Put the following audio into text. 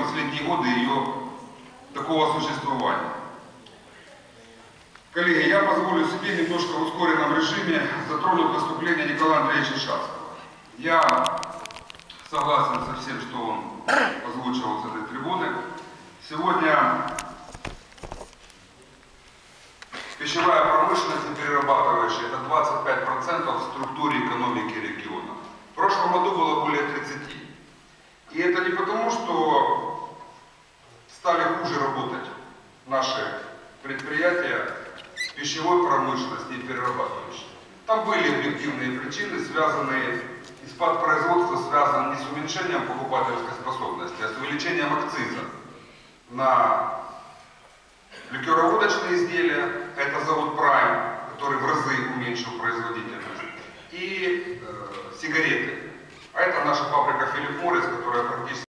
последние годы ее такого существования. Коллеги, я позволю себе немножко в ускоренном режиме затронуть выступление Николая Андреевича Шацкого. Я согласен со всем, что он озвучивал с этой трибуны. Сегодня пищевая промышленность и перерабатывающая – это 25% в структуре экономики региона. В прошлом году было более 30%. И это не потому, что стали хуже работать наши предприятия пищевой промышленности и перерабатывающей. Там были объективные причины, связанные, и спад производства связан не с уменьшением покупательской способности, а с увеличением акциза на ликероводочные изделия, это завод Prime, который в разы уменьшил производительность, и сигареты. А это наша фабрика Philip Morris, которая практически